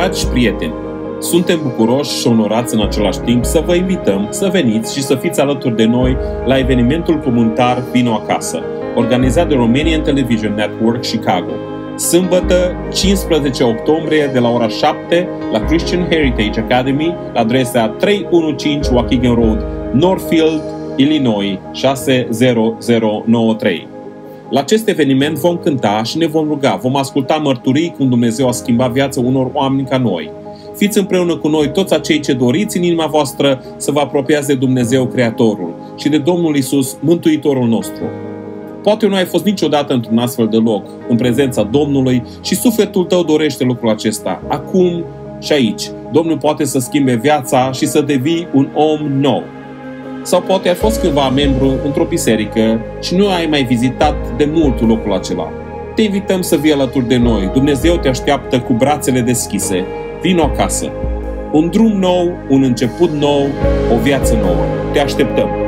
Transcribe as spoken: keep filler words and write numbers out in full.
Dragi prieteni, suntem bucuroși și onorați în același timp să vă invităm să veniți și să fiți alături de noi la evenimentul comunitar Vino Acasă, organizat de Romanian Television Network Chicago. Sâmbătă, cincisprezece octombrie, de la ora șapte, la Christian Heritage Academy, la adresa trei unu cinci Waukegan Road, Northfield, Illinois șase zero zero nouă trei. La acest eveniment vom cânta și ne vom ruga, vom asculta mărturii cum Dumnezeu a schimbat viața unor oameni ca noi. Fiți împreună cu noi toți acei ce doriți în inima voastră să vă apropiați de Dumnezeu Creatorul și de Domnul Iisus, Mântuitorul nostru. Poate nu ai fost niciodată într-un astfel de loc, în prezența Domnului, și sufletul tău dorește lucrul acesta. Acum și aici, Domnul poate să schimbe viața și să devii un om nou. Sau poate ai fost cândva membru într-o biserică și nu ai mai vizitat de mult locul acela. Te invităm să vii alături de noi. Dumnezeu te așteaptă cu brațele deschise. Vino acasă. Un drum nou, un început nou, o viață nouă. Te așteptăm!